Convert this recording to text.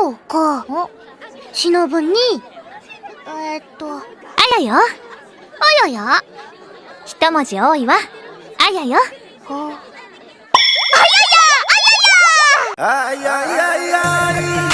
そうか。しのぶに、あやよ。あやや。一文字多いわ。あやよ。あやや。あやや。 あややや。